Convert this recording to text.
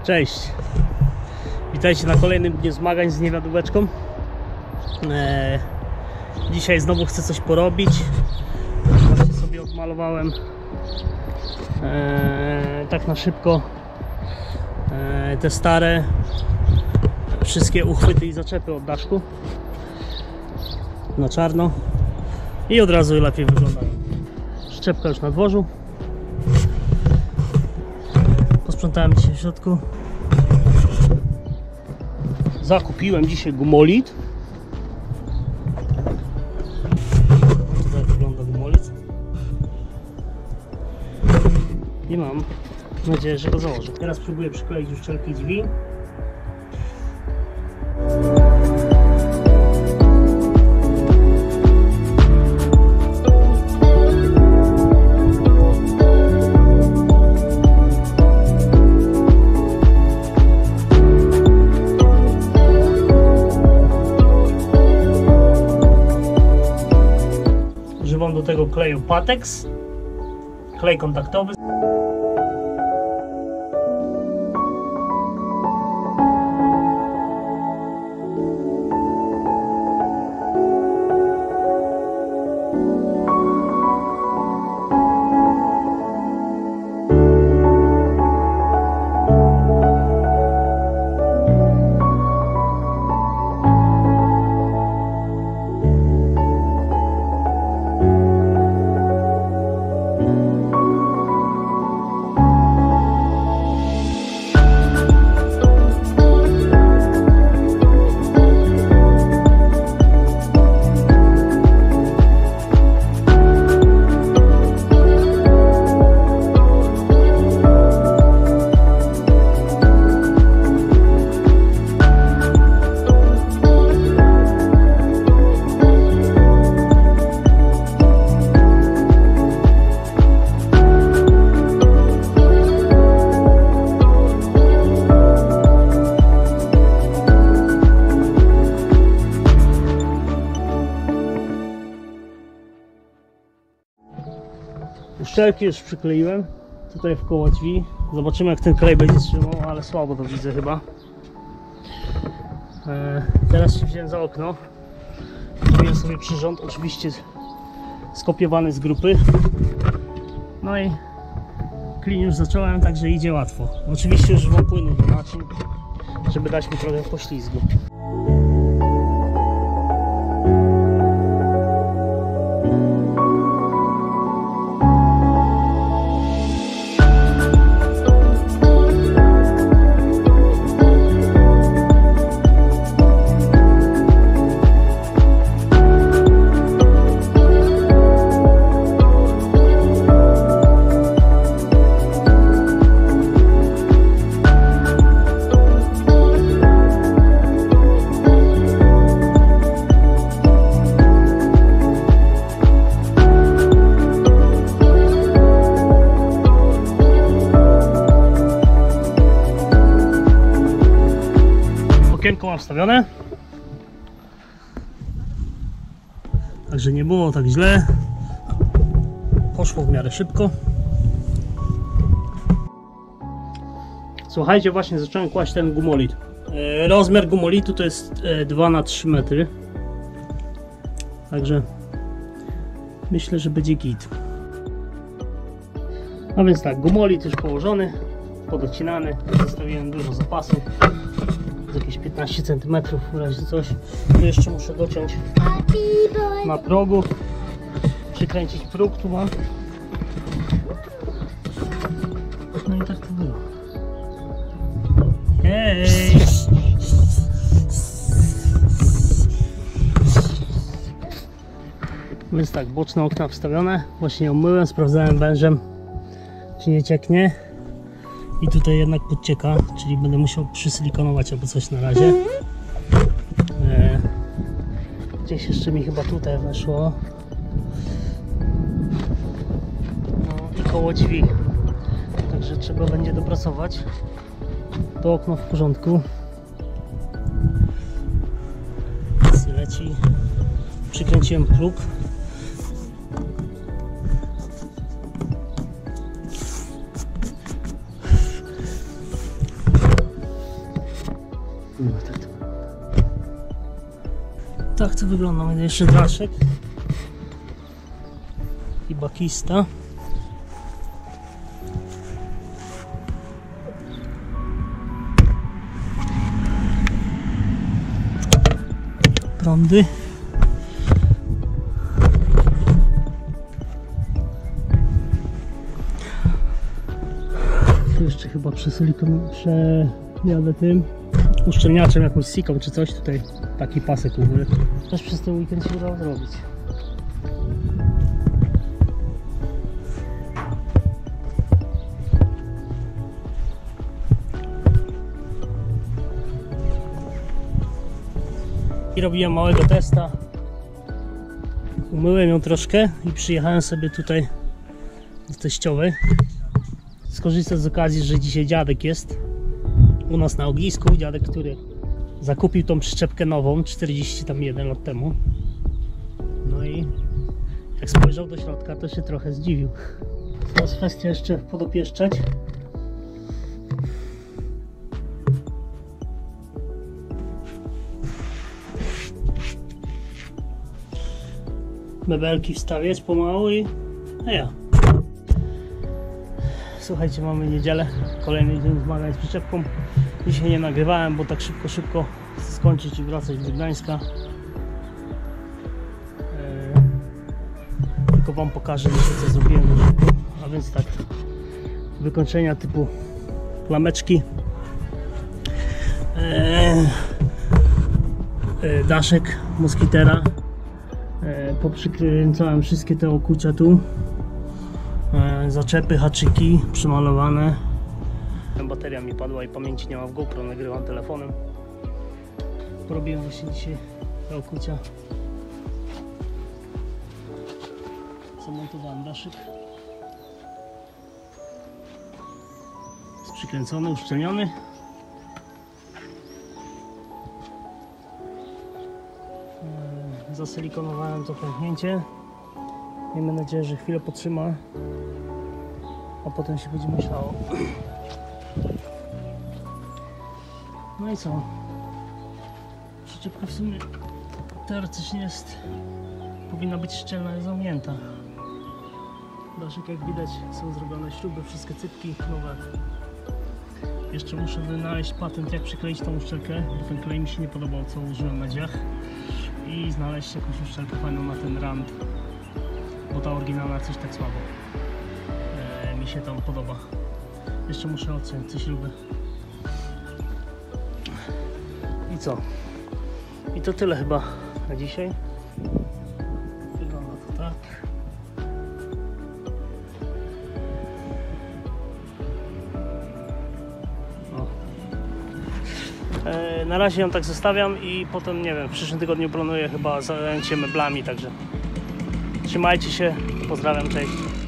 Cześć! Witajcie na kolejnym dniu zmagań z niewiadóweczką. Dzisiaj znowu chcę coś porobić. Właśnie sobie odmalowałem tak na szybko te stare wszystkie uchwyty i zaczepy od daszku na czarno i od razu lepiej wyglądają. Szczepka już na dworzu. Posprzątałem dzisiaj w środku. Zakupiłem dzisiaj gumolit. Tak wygląda gumolit. I mam nadzieję, że go założę. Teraz próbuję przykleić uszczelki drzwi. Używam do tego kleju Patex, klej kontaktowy. Uszczelki już przykleiłem tutaj wkoło drzwi. Zobaczymy, jak ten klej będzie trzymał, ale słabo to widzę chyba. Teraz się wziąłem za okno. Zrobiłem sobie przyrząd, oczywiście skopiowany z grupy. No i klin już zacząłem, także idzie łatwo. Oczywiście już mam płynu do naczyń, żeby dać mi trochę poślizgu. Okienko mam wstawione, także nie było tak źle, poszło w miarę szybko. Słuchajcie, właśnie zacząłem kłaść ten gumolit. Rozmiar gumolitu to jest 2 na 3 metry, także myślę, że będzie git. No więc tak, gumolit już położony, podocinany, zostawiłem dużo zapasu. Jakieś 15 cm w razie coś. Tu jeszcze muszę dociąć na progu, przykręcić próg tu mam. No i tak to było. Hej! Więc tak, boczne okna wstawione. Właśnie ją myłem, sprawdzałem wężem, czy nie cieknie. I tutaj jednak podcieka, czyli będę musiał przysilikonować albo coś na razie. Gdzieś jeszcze mi chyba tutaj weszło. No i koło drzwi. Także trzeba będzie dopracować. To okno w porządku. Leci. Przykręciłem próg. Tak to wygląda. Będzie jeszcze daszek i bakista. Prądy. Tu jeszcze chyba przejadę tym uszczelniaczem, jakąś siką czy coś. Tutaj taki pasek u góry. Też przez ten weekend się udało zrobić. I robiłem małego testa. Umyłem ją troszkę i przyjechałem sobie tutaj do teściowej. Skorzystać z okazji, że dzisiaj dziadek jest u nas na ognisku. Dziadek, który zakupił tą przyczepkę nową 41 lat temu. No i jak spojrzał do środka, to się trochę zdziwił. Teraz kwestia jeszcze podopieszczać. Mebelki wstawiać pomału i ja. Słuchajcie, mamy niedzielę, kolejny dzień zmagań z przyczepką. Dzisiaj nie nagrywałem, bo tak szybko chcę skończyć i wracać do Gdańska. Tylko wam pokażę jeszcze, co zrobiłem. A więc tak, wykończenia typu lameczki, daszek moskitera. Poprzykręcałem wszystkie te okucia tu, zaczepy, haczyki przymalowane. Bateria mi padła i pamięci nie ma w GoPro, nagrywam telefonem. Porobiłem właśnie dzisiaj te okucia. Zamontowałem daszyk. Jest przykręcony, uszczelniony. Zasilikonowałem to pęknięcie. Miejmy nadzieję, że chwilę potrzyma, a potem się będzie myślało. No i co? Przyczepka w sumie teoretycznie jest, powinna być szczelna i zamknięta. Daszek, jak widać, są zrobione śruby, wszystkie cypki nowe. Jeszcze muszę wynaleźć patent, jak przykleić tą uszczelkę, bo ten klej mi się nie podobał, co użyłem na drzwiach. I znaleźć jakąś uszczelkę fajną na ten rand, bo ta oryginalna coś tak słabo mi się tam podoba. Jeszcze muszę odciąć te śruby. I co? I to tyle chyba na dzisiaj. Wygląda to tak. Na razie ją tak zostawiam i potem, nie wiem, w przyszłym tygodniu planuję chyba zająć się meblami, także trzymajcie się, pozdrawiam, cześć.